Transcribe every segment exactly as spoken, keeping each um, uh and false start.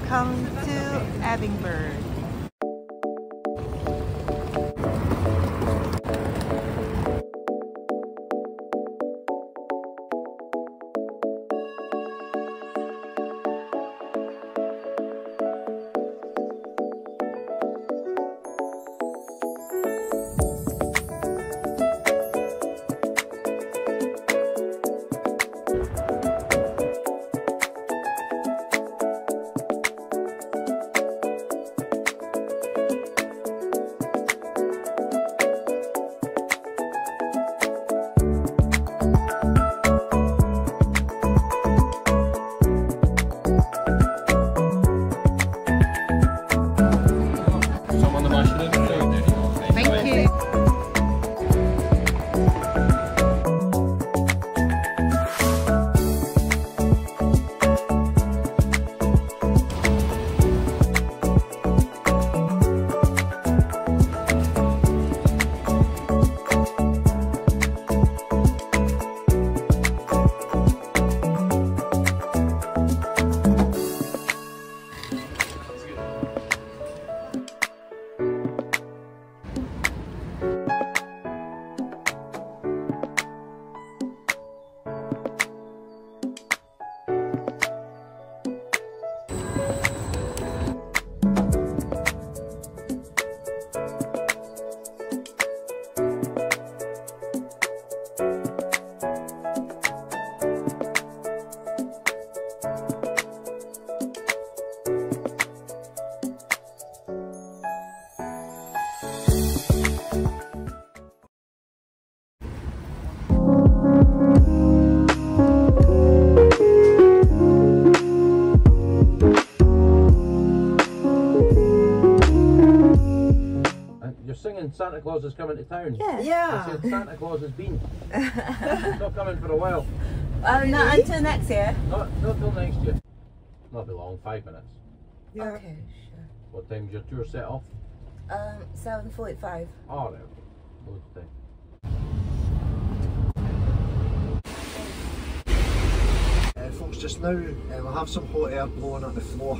Welcome to Edinburgh. Thank you. Singing Santa Claus is coming to town. Yeah. Yeah. I said Santa Claus has been. He's not coming for a while. Uh, Really? Not until next year. Not, not till next year. Not be long, five minutes. Yeah. Okay, sure. What time's your tour set off? Um, seven forty-five. Oh, right. Loads of time. Uh, folks, just now uh, we'll have some hot air blowing at the floor.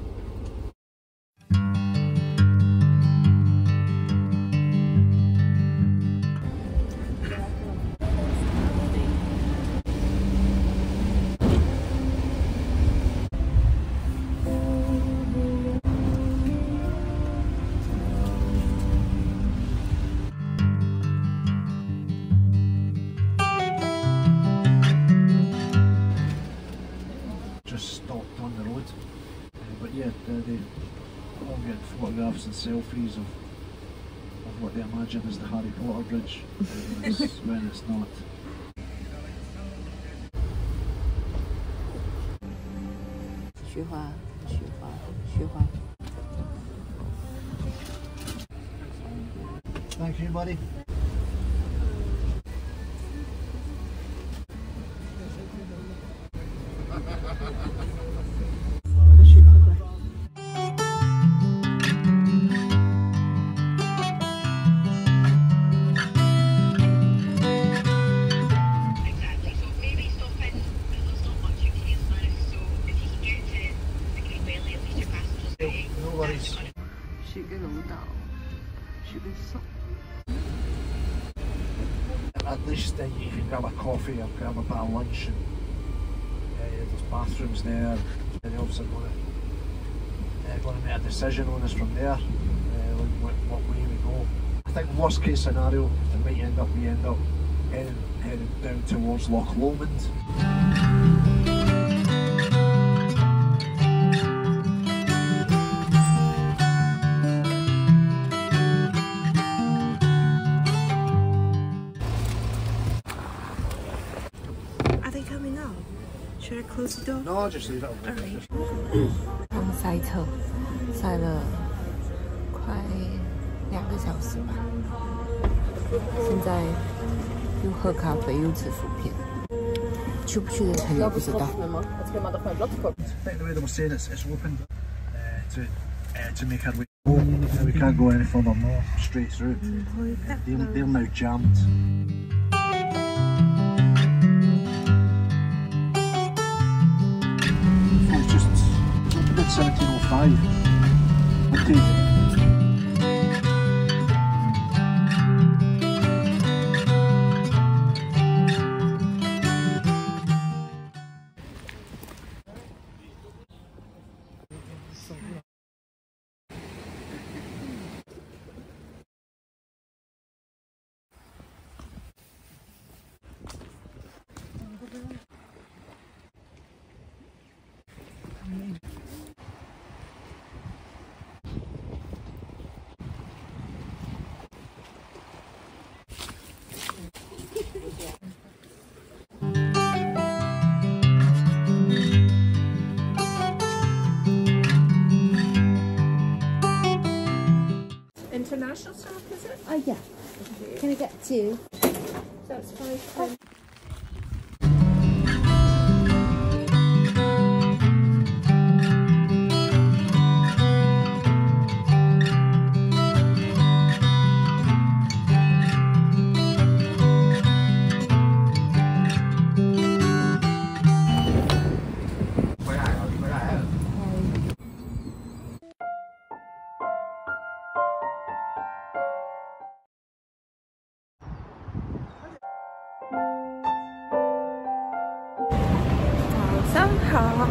Just stopped on the road, uh, but yeah, they, they all getting photographs and selfies of of what they imagine is the Harry Potter bridge uh, when it's not. Thank you, buddy. No worries. 是个楼道，是个手。 At least uh, you can grab a coffee or grab a bit of lunch, and uh, there's bathrooms there. They're obviously going to, uh, going to make a decision on us from there, uh, what, what way we go. I think worst case scenario, it might end up we end up heading, heading down towards Loch Lomond. Should I close the door? No, just leave it. Alright. 我们塞车，塞了快两个小时吧。现在又喝咖啡又吃薯片，去不去的城也不知道。 I think the way they were saying it's, it's open uh, to uh, to make our way home. We can't go any further north, straight through. They're, they're now jammed. It's just it's opened in seventeen oh five. I'll take it. International stock, is it? Oh yeah. Can I get two? That's five. Song hào.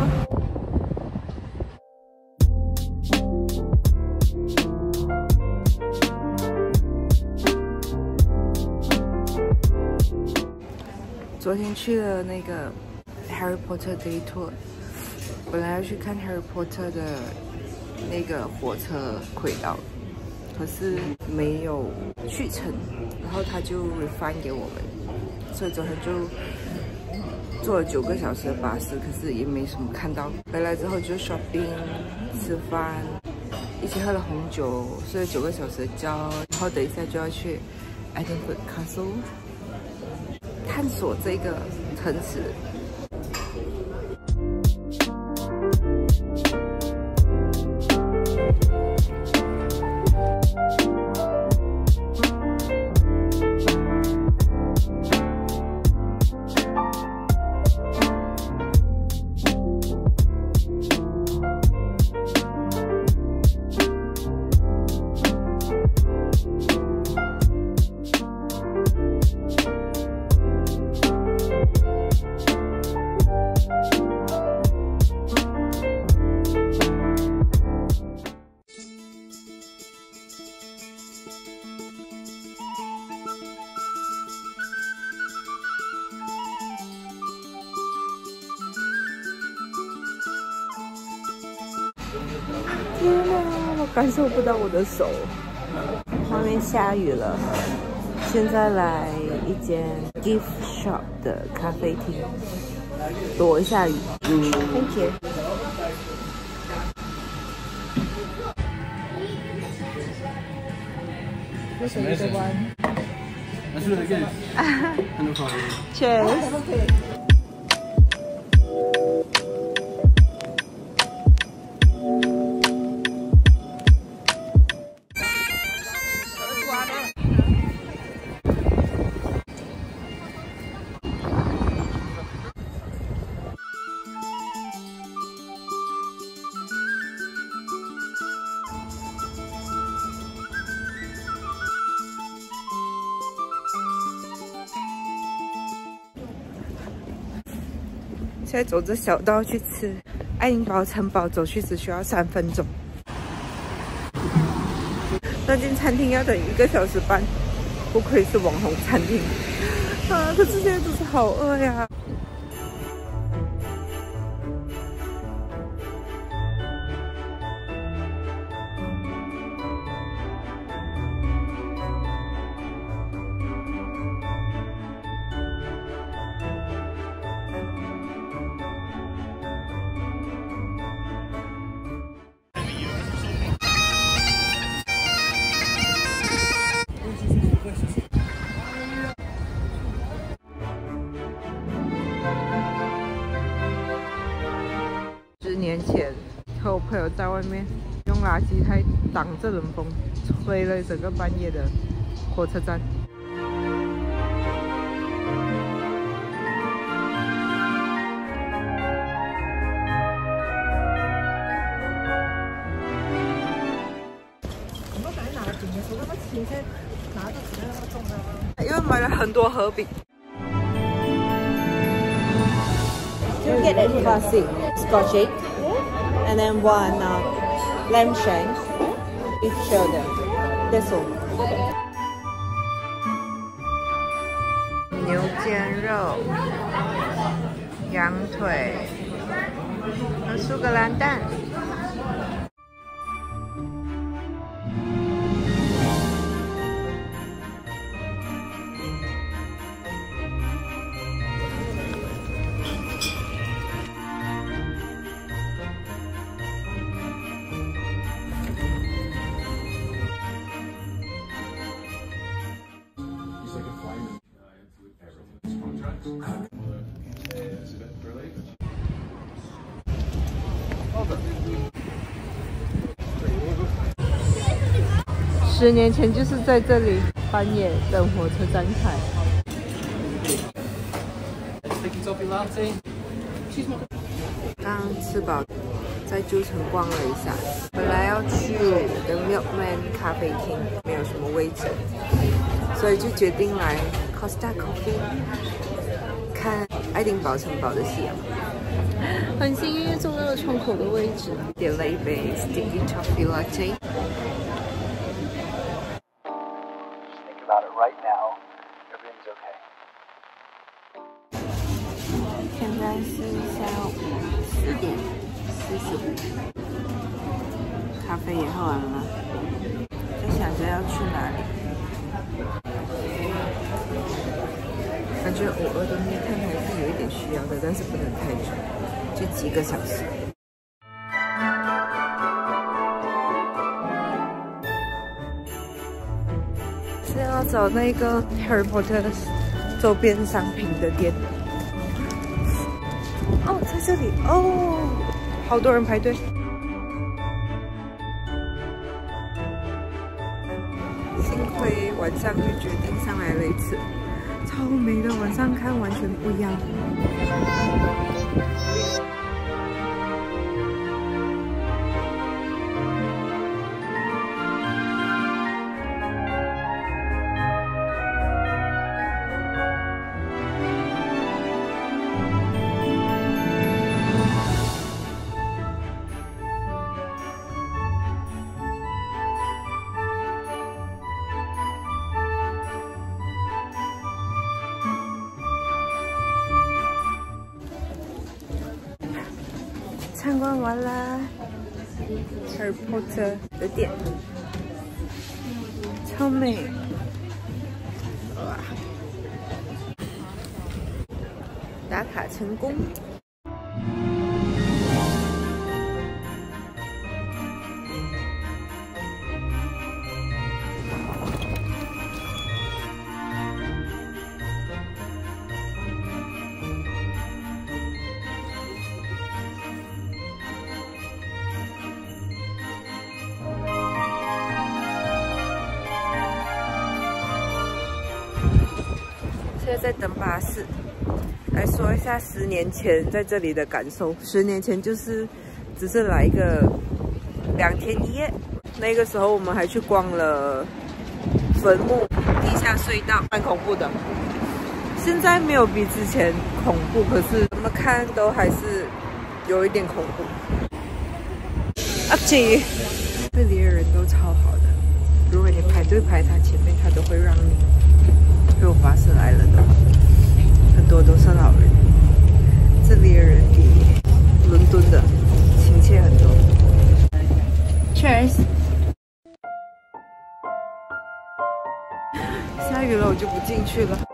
昨天去了那个 Harry Potter Day Tour， 本来要去看 Harry Potter 的那个火车轨道，可是没有去成，然后他就 refund 给我们，所以昨天就坐了九个小时的巴士，可是也没什么看到。回来之后就 shopping、吃饭，一起喝了红酒，睡了九个小时的觉。然后等一下就要去 Edinburgh Castle 探索这个城市。天哪，我感受不到我的手。外面下雨了，现在来一间 gift shop 的咖啡厅，躲一下雨。Thank you。This is the one. That's really good. No problem. Cheers.现在走着小道去吃爱丁堡城堡，走去只需要三分钟。那间餐厅要等一个小时半，不愧是网红餐厅啊！可是现在真是好饿呀。十年前，和我朋友在外面用垃圾袋挡着冷风，吹了整个半夜的火车站。 你在拿着纸那么重的。 因为买了很多盒饼。 You get a classic Scotch egg, and then one uh, lamb shank, beef shoulder. That's all. 牛肩肉、羊腿和苏格兰蛋。十年前就是在这里半夜等火车展开。刚吃饱，在旧城逛了一下，本来要去的 Milkman 咖啡厅，没有什么位置，所以就决定来 Costa Coffee 看爱丁堡城堡的夕阳。很幸运坐到了窗口的位置，点了一杯 Sticky Toffee Latte。 About it right now, everything's okay. 现在是下午四点四十五，咖啡也喝完了，在想着要去哪里。感觉偶尔的密探还是有一点需要的，但是不能太久，就几个小时。 是要找那个 Harry Potter 周边商品的店。哦，在这里哦，好多人排队。幸亏晚上就决定上来了一次，超美的，晚上看完全不一样。 参观完啦 ，Harry Potter 的店，超美！哇，打卡成功。现在在等巴士，来说一下十年前在这里的感受。十年前就是只是来一个两天一夜，那个时候我们还去逛了坟墓、地下隧道，蛮恐怖的。现在没有比之前恐怖，可是怎么看都还是有一点恐怖。Up to you。这里的人都超好的，如果你排队排他前面，他都会让你。 如果巴士来了的话，很多都是老人。这里的人比伦敦的亲切很多。Cheers！ 下雨了，我就不进去了。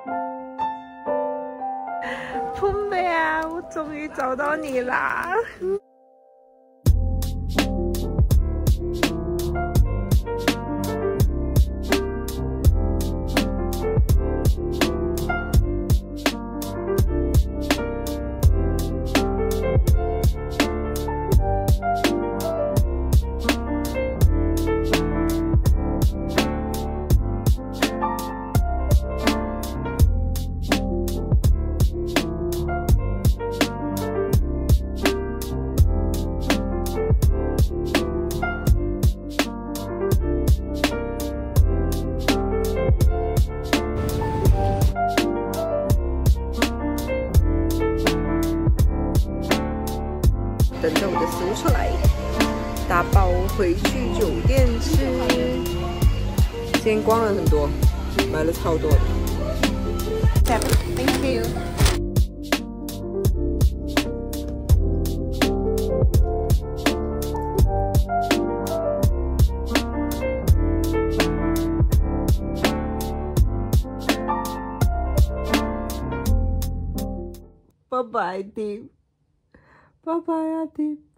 碰贝啊，我终于找到你啦！ 等着我的食物出来，打包回去酒店吃。今天逛了很多，买了超多的。Thank you。拜拜，Deep。拜拜啊，Deep。